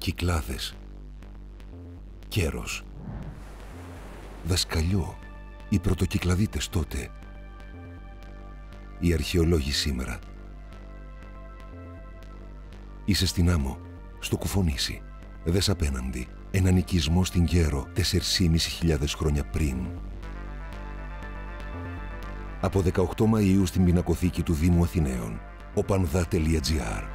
Κυκλάδες. Κέρος. Δασκαλιό. Οι πρωτοκυκλαδίτες τότε. Οι αρχαιολόγοι σήμερα. Είσαι στην άμμο, στο Κουφονήσι. Δες απέναντι έναν οικισμό στην Κέρο 4.500 χρόνια πριν. Από 18 Μαΐου στην πινακοθήκη του Δήμου Αθηναίων. Opanda.gr